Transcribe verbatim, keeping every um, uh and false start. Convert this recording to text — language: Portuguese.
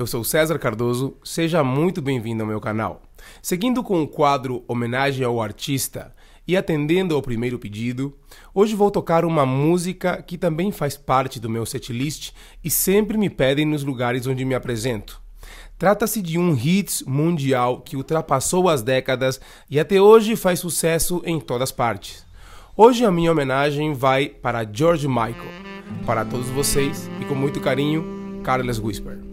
Eu sou César Cardoso, seja muito bem-vindo ao meu canal. Seguindo com o quadro Homenagem ao Artista e atendendo ao primeiro pedido, hoje vou tocar uma música que também faz parte do meu setlist e sempre me pedem nos lugares onde me apresento. Trata-se de um hit mundial que ultrapassou as décadas e até hoje faz sucesso em todas partes. Hoje a minha homenagem vai para George Michael. Para todos vocês e com muito carinho, Careless Whisper.